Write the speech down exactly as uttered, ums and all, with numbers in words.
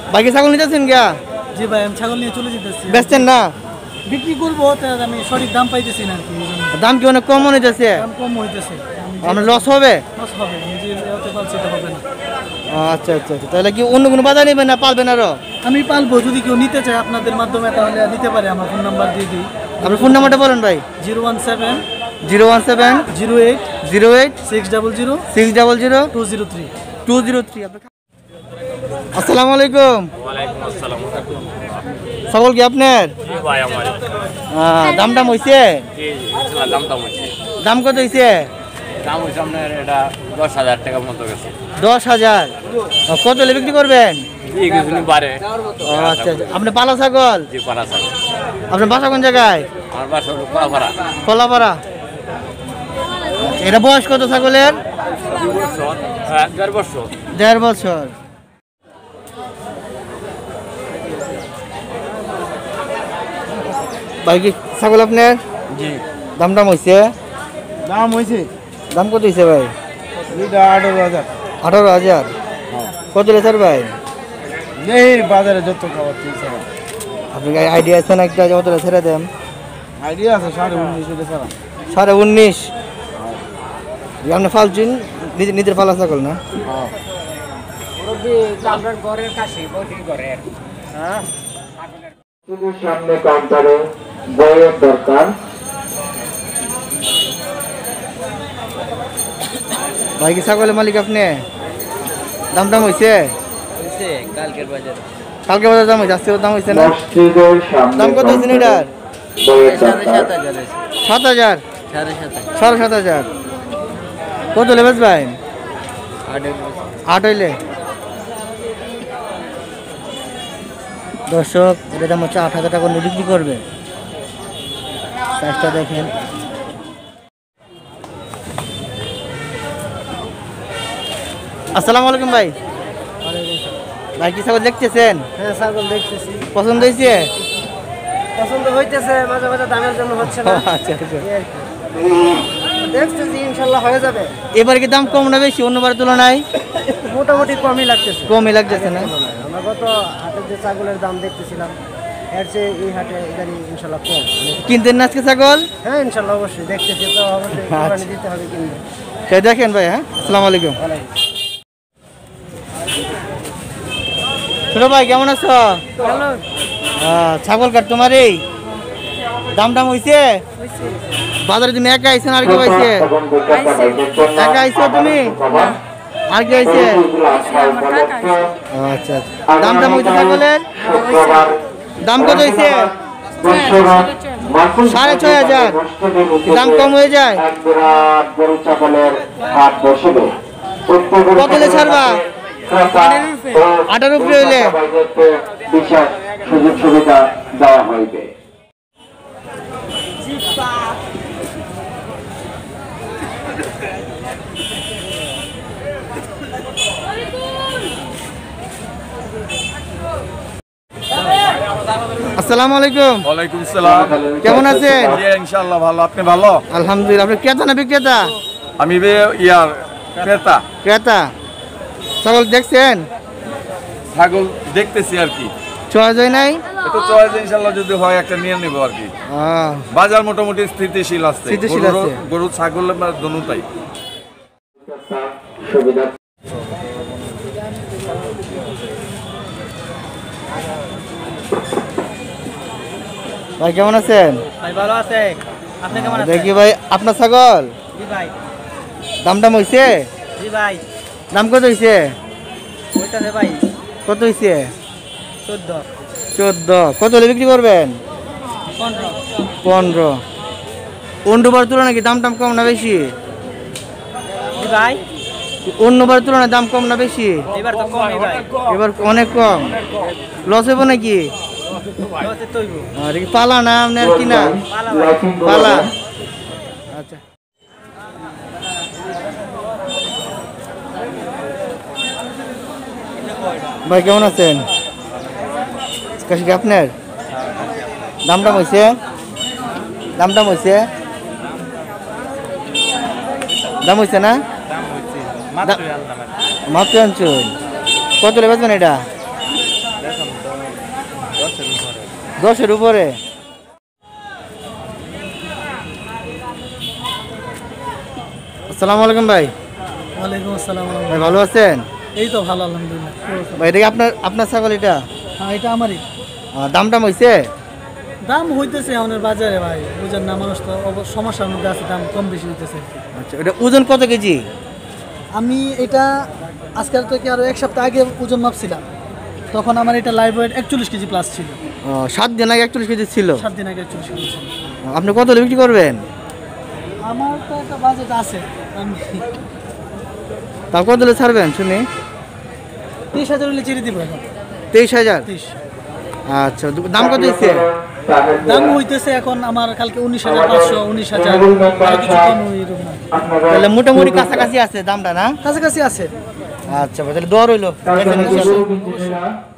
বাকি ছাগল নিতেছেন গিয়া? জি ভাই আমি ছাগল নিয়ে চলে যেতেছি। বেচছেন না? বিক্রি করবো, আমি সঠিক দাম পাইতেছি না। দাম কি অনেক কম হইতেছে? দাম কম হইতেছে। আপনার লস হবে? লস হবে, নিজে হতে পারছি এটা হবে না। আচ্ছা আচ্ছা আচ্ছা, তাহলে কি অন্য কোনো বাজার নেবেন না পালবেন আরো? আমি পালবো, যদি কেউ নিতে চায় আপনাদের মাধ্যমে তাহলে নিতে পারে। আমার ফোন নাম্বার দিয়ে দিই। আপনার ফোন নাম্বারটা বলেন ভাই। Zero one seven zero one seven zero eight zero eight six double zero six double zero two zero three two zero three. আসসালামু আলাইকুম। ওয়ালাইকুম আসসালাম। ছাগল কি আপনার? জি ভাই আমার। দাম দাম হয়েছে? জি দাম দাম হয়েছে। দাম কত হয়েছে? দাম হয়েছে আপনার এটা দশ হাজার টাকার মতো গেছে। দশ হাজার। কত হলে বিক্রি করবেন? জি কিছু বারে। আচ্ছা আচ্ছা, আপনি পালা ছাগল? জি পালা ছাগল। আপনার বাসা কোন জায়গায়? আমার বাসা হলো কলাপাড়া। কলাপাড়া। এটা বয়স কত ছাগলের? দুই বছর, দেড় বছর। দেড় বছর। ভাই কি ছাগল আপনার? জি। দাম দাম হয়েছে? দাম হয়েছে। দাম কত হয়েছে ভাই? আঠারো হাজার। আঠারো হাজার। কত লেছার ভাই? এই বাজারে যত খাবার আপনি আইডিয়া আছে না একটা কত ছেড়ে দেন? আইডিয়া আছে সাড়ে উনিশ ছাড়া। সাড়ে উনিশ? আপনি ফালছেন নিজের নিজের ফালা ছাগল না? সামনে কাউন্টারে বইয়ের দরকার। ভাই কি ছাগলের মালিক আপনি? দাম দাম হয়েছে? কালকের বাজারে। কালকে বাজার দাম হয়েছে, আজকে দাম হয়েছে না? মসজিদের সামনে দাম কত হয়েছে এটার? বইয়ের দরকার। সাত হাজার। সাড়ে সাত হাজার। কত লেবেস ভাই? আট হইলে। দর্শক এটার দাম হচ্ছে আট হাজার টাকা বিক্রি করবে। সাইজটা দেখেন। আসসালামু আলাইকুম ভাই। ভাই কি ছাগল দেখতেছেন? হ্যাঁ ছাগল দেখতেছি। পছন্দ হয়েছে? পছন্দ হইতেছে, মাঝে মাঝে দামের জন্য হচ্ছে না। আচ্ছা আচ্ছা, দেখতেছি ইনশাল্লাহ হয়ে যাবে। এবার কি দাম কম না বেশি অন্যবার তুলনায়? মোটামুটি কমই লাগতেছে। কমই লাগতেছে না? আমরা গত হাটের যে ছাগলের দাম দেখতেছিলাম এর চেয়ে এই হাটে এখানে ইনশাল্লাহ কম। কিনতেন না আজকে ছাগল? হ্যাঁ ইনশাল্লাহ অবশ্যই দেখতেছি, তো অবশ্যই কোরবানি দিতে হবে কিনবে। সেই দেখেন ভাই। হ্যাঁ আসসালামু আলাইকুম। ছোট ভাই কেমন আছো? ছাগল কাট তোমার এই দাম দাম হয়েছে? বাজারে তুমি একা আইছো আর কি পাইছে? একা আইছো তুমি আর কি আইছে? আচ্ছা আচ্ছা, দাম দাম হয়েছে ছাগলের? দাম কত হয়েছে? সাড়ে ছয় হাজার। দাম কম হয়ে যায়? কত হলে ছাড়বা? আটার উপরে হইলে বিশেষ সুযোগ সুবিধা দেওয়া হইবে। আসসালামু আলাইকুম। ওয়ালাইকুম সালাম। কেমন আছেন? জি ইনশাআল্লাহ ভালো। আপনি ভালো? আলহামদুলিল্লাহ। আপনি ক্রেতা না বিক্রেতা? আমি ইয়ার ক্রেতা। ক্রেতা। ছাগল দেখছেন? ছাগল দেখতেছি আর কি। চয়েস হয় নাই? একটু চয়েস ইনশাআল্লাহ যদি হয় একটা নিয়ে নেব আর কি। বাজার মোটামুটি স্থিতিশীল আছে। স্থিতিশীল আছে। গরু ছাগল দুটোই। সুবিধা ভাই কেমন আছেন? ভাই ভালো আছে। আপনি কেমন আছেন? দেখি ভাই আপনার ছাগল জি ভাই। দাম দাম হয়েছে? জি ভাই। দাম কত হয়েছে? ওইটাতে ভাই কত হয়েছে? চোদ্দ। চোদ্দ। কত হলে বিক্রি করবেন? পনেরো। পনেরো। অন্যবার তুলনায় কি দাম টাম কম না বেশি? জি ভাই। অন্যবার তুলনায় দাম কম না বেশি? এবার তো কমই ভাই। এবার অনেক কম। লস হইব নাকি? লসে তৈব। আর কি পালা না আপনার কি না? পালা ভাই। পালা। আচ্ছা। ভাই কেমন আছেন? কাশি কি আপনার? দাম দাম হয়েছে? দাম দাম হয়েছে? দাম হয়েছে না? মাত্র আনছুন। কত লেবেছেন এটা? দশের উপরে। আসসালামু আলাইকুম ভাই। ওয়ালাইকুম আসসালাম। ভাই ভালো আছেন? এই তো ভালো আলহামদুলিল্লাহ। ভাই এটা কি আপনার আপনার ছাগল এটা? হ্যাঁ এটা আমারই। আহ, দাম টাম হয়েছে? দাম হইতেছে আমাদের বাজারে ভাই, বুঝেন না, মানুষ তো অব- সমস্যার মধ্যে আছে, দাম কম বেশি হইতেছে। আচ্ছা এটা ওজন কত কেজি? আমি এটা আজকাল থেকে আরো এক সপ্তাহ আগে ওজন মাপছিলাম, তখন আমার এটা লাইভ ওয়েট একচল্লিশ কেজি প্লাস ছিল। ও, সাত দিন আগে একচল্লিশ কেজি ছিল। সাত দিন আগে একচল্লিশ কেজি ছিল। আপনি কত হলে বিক্রি করবেন? আমার তো একটা বাজেট আছে, আমি তাও কত হলে ছাড়বেন শুনি? তিরিশ হাজার হলে ছেড়ে দিব এখন। তেইশ হাজার। তিরিশ আচ্ছা দাম কত দিচ্ছে? দাম হইতেছে এখন আমার কালকে উনিশ হাজার পাঁচশো, উনিশ হাজার, আর কিছু কম ওইরকম না। তাহলে মোটামুটি কাছাকাছি আছে দামটা না? কাছাকাছি আছে। আচ্ছা ভাই তাহলে দর হইলো। তাহলে